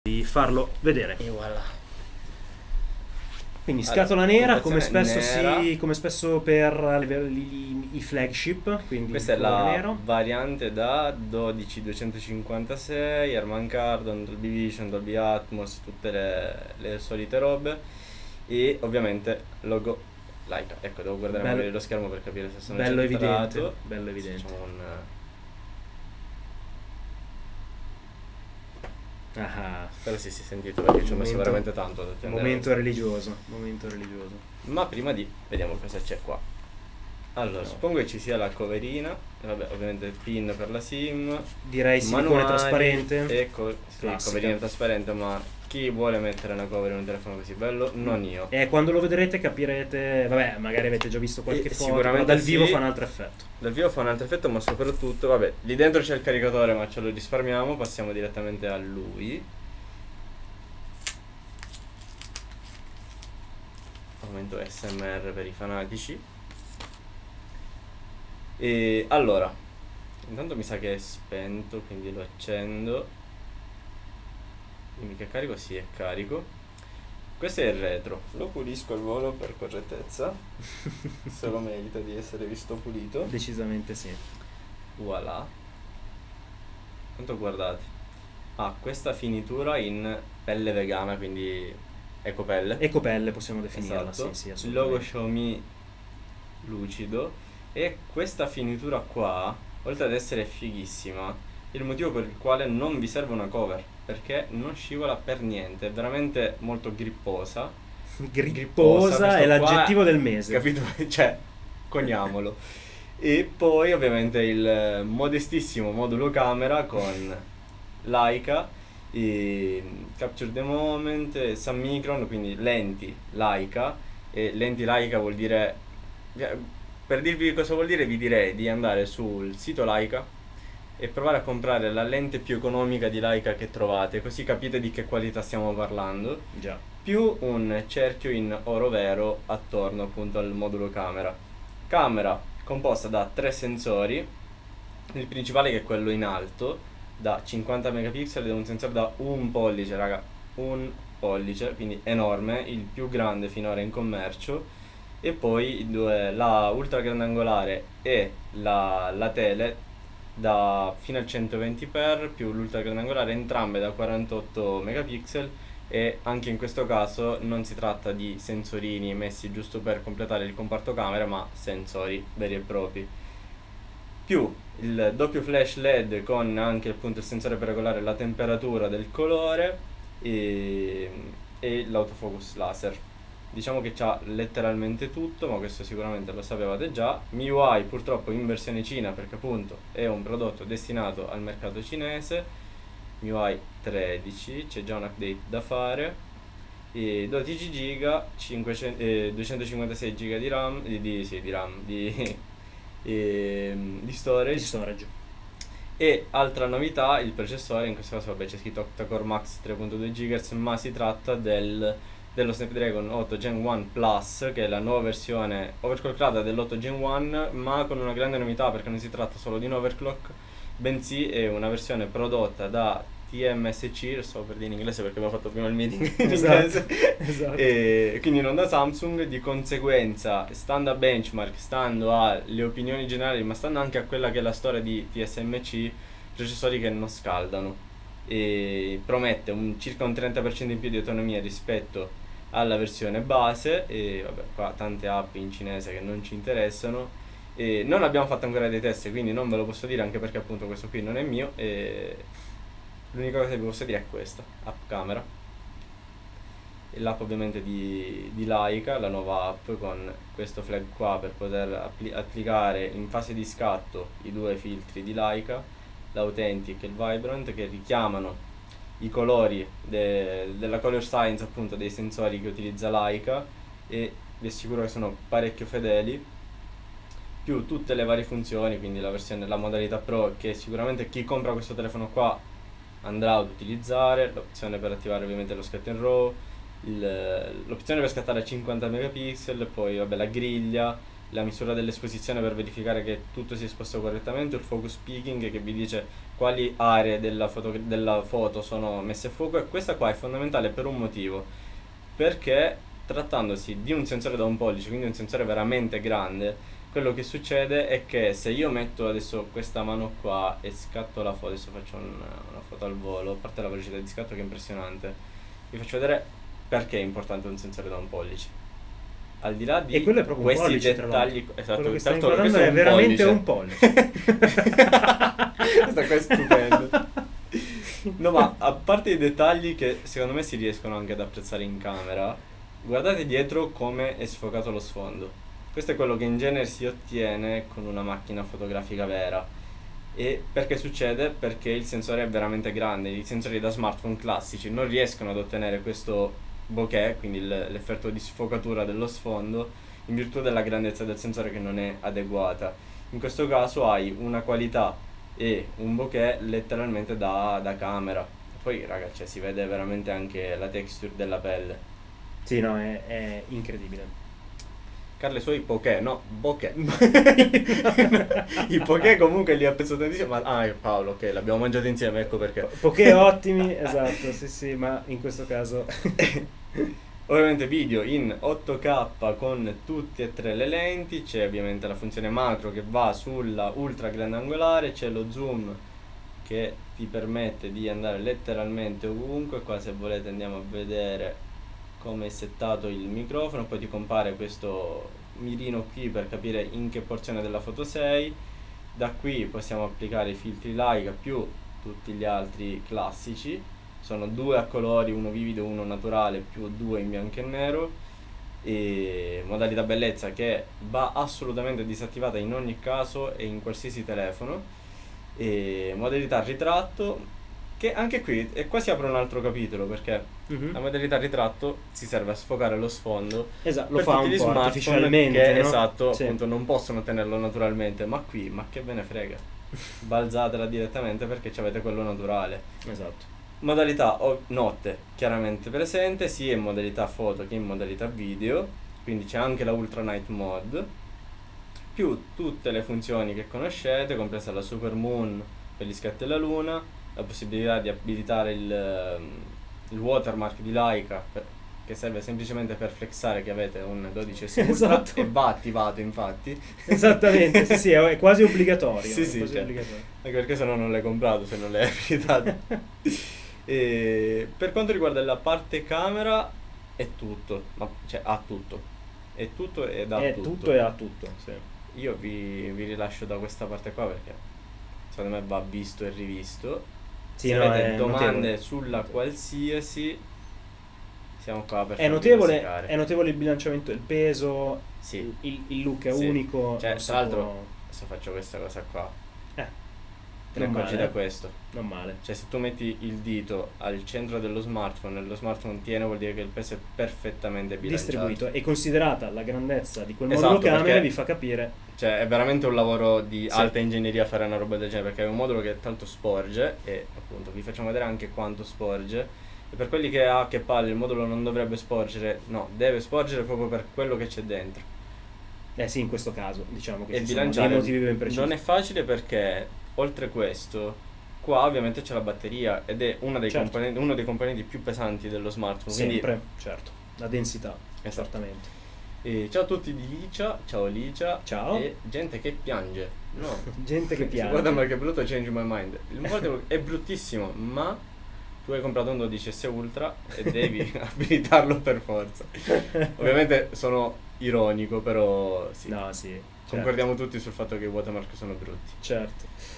di farlo vedere. E voilà. Quindi scatola nera, come spesso, nera. come spesso per i flagship, quindi Questa è il colore la nero. variante da 12256, Harman Kardon, Dolby Vision, Dolby Atmos, tutte le solite robe. E ovviamente logo Leica. Ecco, devo guardare magari lo schermo per capire se sono bello centrato. evidente, bello evidente. Facciamo un... Però sì, si è sentito perché ci ho messo veramente tanto ad attendere. Momento religioso. Ma prima vediamo cosa c'è qua. Allora, suppongo che ci sia la coverina, vabbè, ovviamente il pin per la SIM. Direi silicone trasparente. Ecco, sì, coverina trasparente, ma chi vuole mettere una cover in un telefono così bello? Non io. E quando lo vedrete capirete, vabbè, magari avete già visto qualche foto, sicuramente però dal vivo fa un altro effetto. Dal vivo fa un altro effetto, ma soprattutto, vabbè, lì dentro c'è il caricatore, ma ce lo risparmiamo, passiamo direttamente a lui. Momento SMR per i fanatici. E allora, intanto mi sa che è spento, quindi lo accendo. Dimmi che è carico? Sì, è carico. Questo è il retro, lo pulisco al volo per correttezza. Se lo merita di essere visto pulito. Decisamente sì. Voilà. Quanto guardate. Ha questa finitura in pelle vegana, quindi ecopelle. Ecopelle possiamo definirla, esatto. sì, Il logo Xiaomi lucido. E questa finitura qua, oltre ad essere fighissima, è il motivo per il quale non vi serve una cover, perché non scivola per niente, è veramente molto gripposa. Gripposa è l'aggettivo del mese. Capito? Cioè, coniamolo. E poi ovviamente il modestissimo modulo camera con Leica, e Capture the Moment, Sun Micron, quindi lenti Leica. E lenti Leica vuol dire, per dirvi cosa vuol dire, vi direi di andare sul sito Leica e provare a comprare la lente più economica di Leica che trovate, così capite di che qualità stiamo parlando. Già. Più un cerchio in oro vero attorno appunto al modulo camera. Camera composta da 3 sensori, il principale che è quello in alto da 50 megapixel ed è un sensore da 1 pollice, raga, 1 pollice, quindi enorme, il più grande finora in commercio. E poi la ultra grandangolare e la tele fino al 120x più l'ultra grandangolare, entrambe da 48 megapixel. E anche in questo caso non si tratta di sensorini messi giusto per completare il comparto camera, ma sensori veri e propri. Più il doppio flash LED con anche appunto il sensore per regolare la temperatura del colore e l'autofocus laser. Diciamo che c'ha letteralmente tutto, ma questo sicuramente lo sapevate già. MIUI purtroppo in versione Cina, perché appunto è un prodotto destinato al mercato cinese. MIUI 13, c'è già un update da fare. E 12 GB, 256 GB di RAM, di storage. E altra novità, il processore, in questo caso vabbè c'è scritto Octa-Core Max 3.2 GHz, ma si tratta dello Snapdragon 8 Gen 1 Plus, che è la nuova versione overclockata dell'8 Gen 1, ma con una grande novità, perché non si tratta solo di un overclock, bensì è una versione prodotta da TMSC, lo stavo per dire in inglese perché abbiamo fatto prima il meeting in inglese, esatto. E quindi non da Samsung, di conseguenza stando a benchmark, stando alle opinioni generali, ma stando anche a quella che è la storia di TSMC, processori che non scaldano, e promette circa un 30% in più di autonomia rispetto alla versione base. E vabbè, qua tante app in cinese che non ci interessano, e non abbiamo fatto ancora dei test, quindi non ve lo posso dire, anche perché appunto questo qui non è mio, e l'unica cosa che vi posso dire è questa app camera, e l'app ovviamente di Leica, la nuova app con questo flag qua per poter applicare in fase di scatto i 2 filtri di Leica, l'Authentic e il Vibrant, che richiamano i colori della color science appunto dei sensori che utilizza Leica, e vi assicuro che sono parecchio fedeli, più tutte le varie funzioni, quindi la modalità Pro, che sicuramente chi compra questo telefono qua andrà ad utilizzare, l'opzione per attivare ovviamente lo scatto in RAW, l'opzione per scattare a 50 megapixel, poi vabbè la griglia, la misura dell'esposizione per verificare che tutto si sposta correttamente, il focus peaking che vi dice quali aree della foto sono messe a fuoco, e questa qua è fondamentale per un motivo, perché trattandosi di un sensore da 1 pollice, quindi un sensore veramente grande, quello che succede è che se io metto adesso questa mano qua e scatto la foto, adesso faccio una foto al volo, a parte la velocità di scatto che è impressionante, vi faccio vedere perché è importante un sensore da 1 pollice. Al di là di E quello è proprio questi un pollice, dettagli, esatto, quello che stai tanto inquadrando questo è veramente pollice. un pollice. Questa qua è stupenda. No, ma a parte i dettagli che secondo me si riescono anche ad apprezzare in camera, guardate dietro come è sfocato lo sfondo. Questo è quello che in genere si ottiene con una macchina fotografica vera. E perché succede? Perché il sensore è veramente grande. I sensori da smartphone classici non riescono ad ottenere questo bokeh, quindi l'effetto di sfocatura dello sfondo, in virtù della grandezza del sensore che non è adeguata. In questo caso hai una qualità e un bokeh letteralmente da camera. Poi raga, cioè, si vede veramente anche la texture della pelle. Sì, no, è incredibile. Carlo, i suoi bokeh, no, bokeh. I bokeh comunque li apprezzo tantissimo, ma Paolo, ok, l'abbiamo mangiato insieme, ecco perché. Poké ottimi, esatto, sì, ma in questo caso Ovviamente video in 8K con tutte e 3 le lenti, c'è ovviamente la funzione macro che va sulla ultra grandangolare, c'è lo zoom che ti permette di andare letteralmente ovunque. Qua se volete andiamo a vedere come è settato il microfono, poi ti compare questo mirino qui per capire in che porzione della foto sei. Da qui possiamo applicare i filtri Leica più tutti gli altri classici, sono 2 a colori, uno vivido, uno naturale, più 2 in bianco e nero, e modalità bellezza che va assolutamente disattivata in ogni caso e in qualsiasi telefono, e modalità ritratto che anche qui e qua si apre un altro capitolo, perché la modalità ritratto si serve a sfocare lo sfondo, esatto, lo per fa tutti un gli po' smartphone artificialmente, che, no? esatto, Sì. appunto non possono tenerlo naturalmente, ma qui, ma che ve ne frega, balzatela direttamente perché avete quello naturale. Esatto. Modalità notte chiaramente presente sia in modalità foto che in modalità video, quindi c'è anche la Ultra Night Mode, più tutte le funzioni che conoscete, compresa la Super Moon per gli scatti della luna, la possibilità di abilitare il watermark di Leica che serve semplicemente per flexare che avete un 12S Ultra, Esatto. e va attivato infatti. Esattamente, sì, è quasi obbligatorio. Sì, è sì, quasi cioè, obbligatorio. anche perché se no non l'hai comprato, se non l'hai abilitato. E per quanto riguarda la parte camera è tutto, cioè ha tutto, è tutto ed ha È tutto. tutto e ha tutto, sì. Io vi rilascio da questa parte qua perché secondo me va visto e rivisto. Sì, Se no, avete è domande notevole. sulla qualsiasi, siamo qua per È farvi notevole, rosicare. è notevole il bilanciamento del peso, Sì. il look è Sì. unico. Cioè, non si tra l'altro, può- adesso faccio questa cosa qua, te ne non accorgi male, da questo. non male. Cioè, se tu metti il dito al centro dello smartphone e lo smartphone tiene, vuol dire che il peso è perfettamente bilanciato. Distribuito e considerata la grandezza di quel Esatto, modulo camera perché- vi fa capire. Cioè, è veramente un lavoro di Sì. alta ingegneria fare una roba del genere, perché è un modulo che tanto sporge, e appunto vi facciamo vedere anche quanto sporge. E per quelli che che palle, il modulo non dovrebbe sporgere, no, deve sporgere proprio per quello che c'è dentro. Sì, in questo caso diciamo che E ci sono dei bilanciare motivi ben precisi. non è facile perché, oltre questo, qua ovviamente c'è la batteria ed è uno dei Certo. componenti più pesanti dello smartphone. Sempre, certo. La densità, Esatto. certamente. E ciao a tutti di Licia, ciao Licia. Ciao. E gente che piange. No. Gente che piange. Guarda ma che brutto, change my mind. Il modulo è bruttissimo, ma tu hai comprato un 12S Ultra e devi abilitarlo per forza. Ovviamente sono ironico, però sì. No, sì. Certo. Concordiamo tutti sul fatto che i watermark sono brutti. Certo.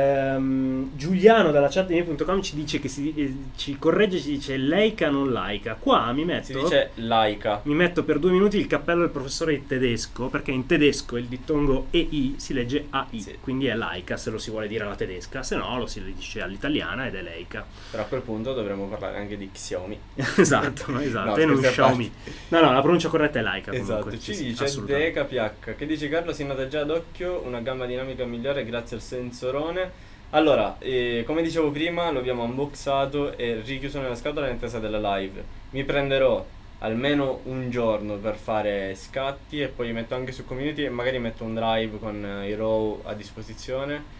Giuliano dalla chat di me.com ci dice che ci corregge, ci dice Leica non Leica. Qua mi metto, Si dice Leica. mi metto per 2 minuti il cappello del professore di tedesco, perché in tedesco il dittongo EI si legge AI, Sì. quindi è Leica se lo si vuole dire alla tedesca, se no lo si dice all'italiana ed è Leica. Però a quel punto dovremmo parlare anche di Xiaomi. Esatto, No, e non scherzi a Xiaomi. No, la pronuncia corretta è Leica comunque. Esatto, sì, ci sì, dice assolutamente. DKPH che dice Carlo si nota già d'occhio una gamma dinamica migliore grazie al sensorone. Allora, come dicevo prima, lo abbiamo unboxato e richiuso nella scatola in attesa della live. Mi prenderò almeno un giorno per fare scatti, e poi li metto anche su Community, e magari metto un drive con i RAW a disposizione.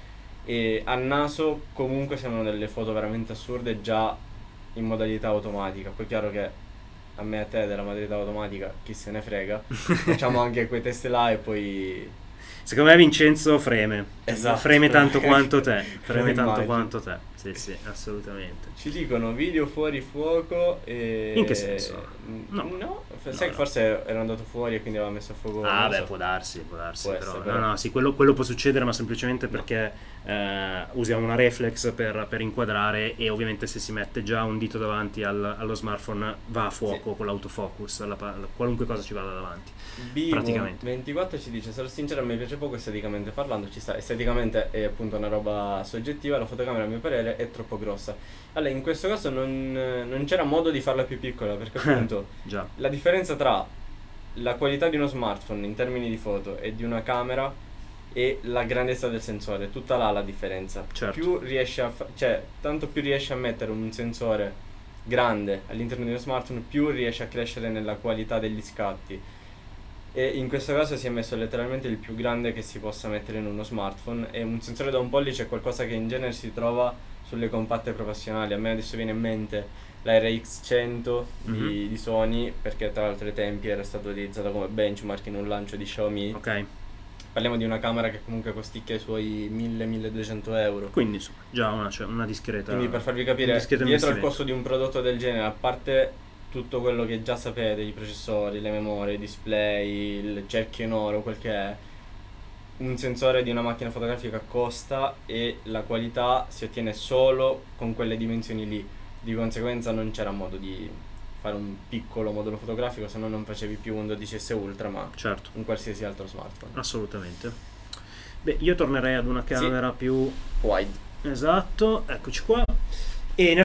E a naso comunque sembrano delle foto veramente assurde già in modalità automatica. Poi è chiaro che a me e a te della modalità automatica chi se ne frega, facciamo anche quei test là e poi... Secondo me Vincenzo freme. Esatto. Freme tanto quanto te. Freme Lo tanto immagino. quanto te. Sì, sì, assolutamente. Ci dicono video fuori fuoco e... In che senso? No, sai che no. forse era andato fuori e quindi aveva messo a fuoco. Ah, non beh, so. può darsi, Può però. essere, però. No, sì, quello può succedere, ma semplicemente perché usiamo una reflex per inquadrare, e ovviamente se si mette già un dito davanti allo smartphone va a fuoco Sì. con l'autofocus, qualunque cosa ci vada davanti. Bivo Praticamente. 24 ci dice: sarò sincero, a me piace poco esteticamente parlando, ci sta. Esteticamente è appunto una roba soggettiva, la fotocamera a mio parere è troppo grossa. Allora, in questo caso non c'era modo di farla più piccola, perché appunto Già, la differenza tra la qualità di uno smartphone in termini di foto e di una camera e la grandezza del sensore, tutta là la differenza. certo. Più riesci cioè, tanto più riesci a mettere un sensore grande all'interno di uno smartphone, più riesci a crescere nella qualità degli scatti. E in questo caso si è messo letteralmente il più grande che si possa mettere in uno smartphone, e un sensore da 1 pollice è qualcosa che in genere si trova sulle compatte professionali. A me adesso viene in mente la RX100 di Sony, perché tra l'altro ai tempi era stata utilizzata come benchmark in un lancio di Xiaomi. Ok, Parliamo di una camera che comunque costicchia i suoi 1000-1200 euro. quindi insomma, già una discreta. Quindi per farvi un capire, discreto dietro al investimento. costo di un prodotto del genere, a parte tutto quello che già sapete, i processori, le memorie, i display, il cerchio in oro, quel che è, un sensore di una macchina fotografica costa, e la qualità si ottiene solo con quelle dimensioni lì. Di conseguenza non c'era modo di fare un piccolo modulo fotografico, se no non facevi più un 12S Ultra, ma Certo, un qualsiasi altro smartphone. assolutamente. Beh, io tornerei ad una camera più... Wide. Esatto, eccoci qua. E in